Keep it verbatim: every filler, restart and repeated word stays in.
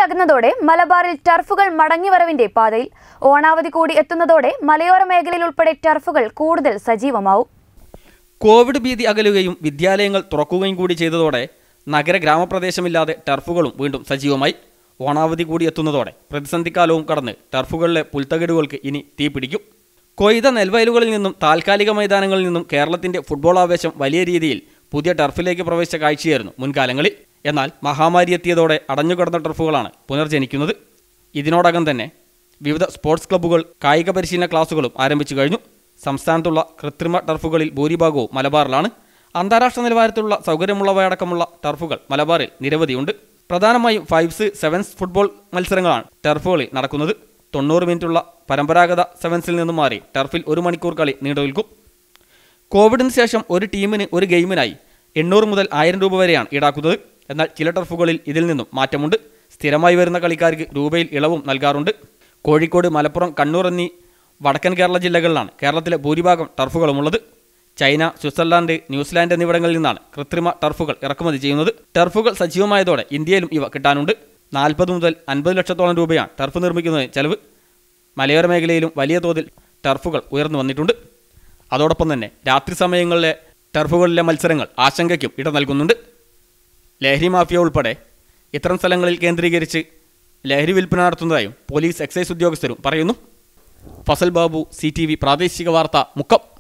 അകന്നതോടെ മലബാറിൽ ടർഫുകൾ മടങ്ങിവരവിന്റെ പാതയിൽ. ഓണാവധി കൂടി എത്തുന്നതോടെ മലയോര മേഖലയിൽ ഉൾപ്പെടെ ടർഫുകൾ കൂടുതൽ സജീവമാവും. കോവിഡ് ഭീതി അകലുകയും വിദ്യാലയങ്ങൾ തുറക്കുകയും കൂടി ചെയ്തതോടെ നഗര ഗ്രാമപ്രദേശമില്ലാതെ ടർഫുകളും വീണ്ടും സജീവമായി. ഓണാവധി കൂടി എത്തുന്നതോടെ പ്രതിസന്ധിക്കാലവും കടന്ന് ടർഫുകളിലെ പുൽത്തകിടുകൾക്ക് ഇനി തീപിടിക്കും. കൊയ്ത നെൽവയലുകളിൽ നിന്നും താൽക്കാലിക മൈതാനങ്ങളിൽ നിന്നും കേരളത്തിന്റെ ഫുട്ബോൾ ആവേശം വലിയ രീതിയിൽ പുതിയ ടർഫിലേക്ക് പ്രവേശിച്ച കാഴ്ചയായിരുന്നു മുൻകാലങ്ങളിൽ. എന്നാൽ മഹാമാരി എത്തിയതോടെ അടഞ്ഞുകിടന്ന ടർഫുകളാണ് പുനർജനിക്കുന്നത്. ഇതിനോടകം തന്നെ വിവിധ സ്പോർട്സ് ക്ലബ്ബുകൾ കായിക പരിശീലന ക്ലാസുകളും ആരംഭിച്ചു കഴിഞ്ഞു. സംസ്ഥാനത്തുള്ള കൃത്രിമ ടർഫുകളിൽ ഭൂരിഭാഗവും മലബാറിലാണ്. അന്താരാഷ്ട്ര നിലവാരത്തിലുള്ള സൗകര്യമുള്ളവയടക്കമുള്ള ടർഫുകൾ മലബാറിൽ നിരവധിയുണ്ട്. പ്രധാനമായും ഫൈവ്സ് സെവൻസ് ഫുട്ബോൾ മത്സരങ്ങളാണ് ടർഫുകളിൽ നടക്കുന്നത്. തൊണ്ണൂറ് മിനിറ്റുള്ള പരമ്പരാഗത സെവൻസിൽ നിന്നും മാറി ടർഫിൽ ഒരു മണിക്കൂർ കളി നീണ്ടു നിൽക്കും. കോവിഡിന് ശേഷം ഒരു ടീമിന് ഒരു ഗെയിമിനായി എണ്ണൂറ് മുതൽ ആയിരം രൂപ വരെയാണ് ഈടാക്കുന്നത്. എന്നാൽ ചില ടർഫുകളിൽ ഇതിൽ നിന്നും മാറ്റമുണ്ട്. സ്ഥിരമായി വരുന്ന കളിക്കാർക്ക് രൂപയിൽ ഇളവും നൽകാറുണ്ട്. കോഴിക്കോട്, മലപ്പുറം, കണ്ണൂർ എന്നീ വടക്കൻ കേരള ജില്ലകളിലാണ് കേരളത്തിലെ ഭൂരിഭാഗം ടർഫുകളുമുള്ളത്. ചൈന, സ്വിറ്റ്സർലാൻഡ്, ന്യൂസിലാൻഡ് എന്നിവിടങ്ങളിൽ നിന്നാണ് കൃത്രിമ ടർഫുകൾ ഇറക്കുമതി ചെയ്യുന്നത്. ടർഫുകൾ സജീവമായതോടെ ഇന്ത്യയിലും ഇവ കിട്ടാനുണ്ട്. നാൽപ്പത് മുതൽ അൻപത് ലക്ഷത്തോളം രൂപയാണ് ടർഫ് നിർമ്മിക്കുന്നതിന് ചെലവ്. മലയോര മേഖലയിലും വലിയ തോതിൽ ടർഫുകൾ ഉയർന്നു വന്നിട്ടുണ്ട്. അതോടൊപ്പം തന്നെ രാത്രി സമയങ്ങളിലെ ടർഫുകളിലെ മത്സരങ്ങൾ ആശങ്കയ്ക്കും ഇട നൽകുന്നുണ്ട്. ലഹരി മാഫിയ ഉൾപ്പെടെ ഇത്തരം സ്ഥലങ്ങളിൽ കേന്ദ്രീകരിച്ച് ലഹരി വിൽപ്പന നടത്തുന്നതായും പോലീസ്, എക്സൈസ് ഉദ്യോഗസ്ഥരും പറയുന്നു. Fasal Babu, C T V പ്രാദേശിക വാർത്ത, മുക്കം.